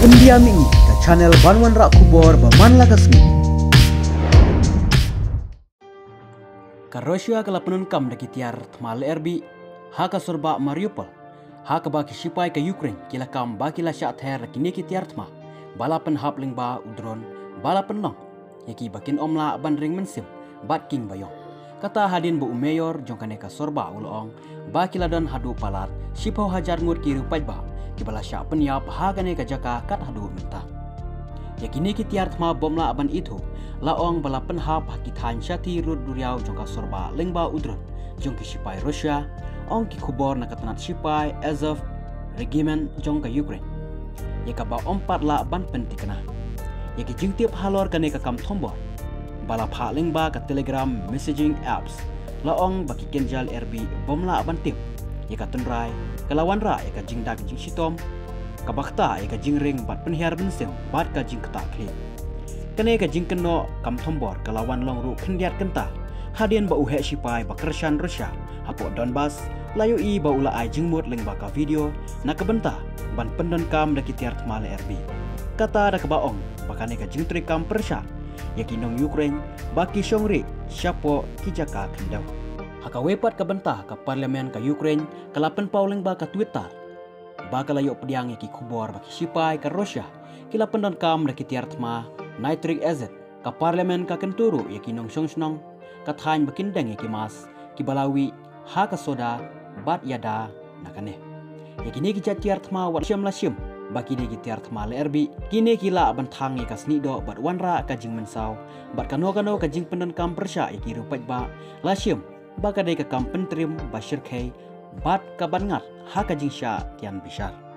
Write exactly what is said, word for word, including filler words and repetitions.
India Mingi ke channel Banwan Rak Kubor Baman Lagasmi. Ka Russia kala penunkam daki tiar tmal erbi haka sorba Mariupol haka baki sipai ke Ukraine kila kam baki la sya ther kini ki tiar tma balapan hapling ba udron balapan long yaki bakin omla ban ring mensim bat king bayong kata hadin bu mayor jongkane ka sorba ulong baki ladon hadu palat sipau hajar ngut ki rupai ba kibala sya penyap hagane ka jaka kat hadu mentah yakini ki tiar tma bomla aban itu laong balapan hap hakitan syati rud duriau jongka sorba lengba udron jongki sipai Russia ong ki kubor na katanat sipai Azov regiment jongka Ukraine yaka ba ompat la ban pentikana yaki jingtip halor kane ka kam thombor bala pha lengba ka telegram messaging apps laong baki kenjal rb bomla aban tip yaka tunrai kalawan ra yaka jingdak jing sitom kabakta yaka jingring bat penhiar bensem bat ka jing kata kli kane ka jing keno kam thombor kalawan long ru khendiat kenta hadien ba uhe sipai ba kershan Russia hapo Donbas layu i ba ula ai jingmut leng ba ka video na kabenta ban pendon kam daki tiar tmale rb kata da kabaong bakane ka jing tri kam persha yaki nong Ukraine baki shongri syapo kijaka kendau haka wepat kabenta ka parlemen ka Ukraine kalapen pauleng ba ka Twitter bakal layo pediang yaki kubor baki sipai ka Russia kila pendon kam daki tiar tma nitric acid ka parlemen ka kenturu yaki nong songsnong kathain bakindeng yaki mas kibalawi haka soda bat yada nakane yakini ki tiar tma wat syam la syam baki di tiar tma lerbi kini kila ban thang yaka snido bat wanra ka jing mensau bat kano kano ka jing pendon kam persya yaki rupat ba la syam baka dei ka kam pentrim bashir khai bat ka ban ngat haka jing sya tian bishar